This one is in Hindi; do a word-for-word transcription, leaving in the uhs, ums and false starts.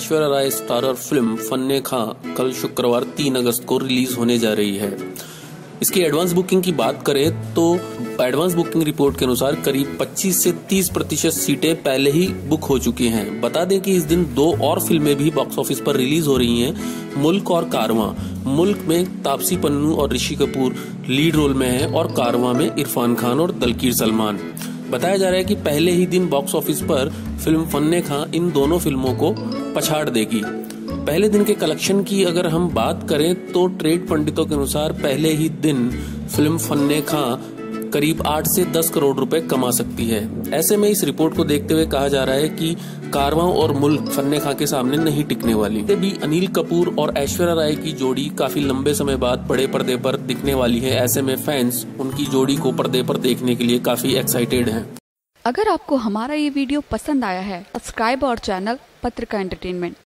ऐश्वर्या राय स्टारर फिल्म फन्ने खां कल शुक्रवार तीन अगस्त को रिलीज होने जा रही है। इसकी एडवांस बुकिंग की बात करें तो एडवांस बुकिंग रिपोर्ट के अनुसार करीब पच्चीस से तीस प्रतिशत सीटें पहले ही बुक हो चुकी हैं। बता दें कि इस दिन दो और फिल्में भी बॉक्स ऑफिस पर रिलीज हो रही हैं, मुल्क और कारवां। मुल्क में तापसी पन्नू और ऋषि कपूर लीड रोल में हैं और कारवां में इरफान खान और दलकीर सलमान। बताया जा रहा है कि पहले ही दिन बॉक्स ऑफिस पर फिल्म फन्ने खां इन दोनों फिल्मों को पछाड़ देगी। पहले दिन के कलेक्शन की अगर हम बात करें तो ट्रेड पंडितों के अनुसार पहले ही दिन फिल्म फन्ने खां करीब आठ से दस करोड़ रुपए कमा सकती है। ऐसे में इस रिपोर्ट को देखते हुए कहा जा रहा है कि कारवां और मुल्क फन्ने खां के सामने नहीं टिकने वाली। भी अनिल कपूर और ऐश्वर्या राय की जोड़ी काफी लंबे समय बाद बड़े पर्दे पर दिखने वाली है। ऐसे में फैंस उनकी जोड़ी को पर्दे पर देखने के लिए काफी एक्साइटेड हैं। अगर आपको हमारा ये वीडियो पसंद आया है, सब्सक्राइब और चैनल पत्रिका एंटरटेनमेंट।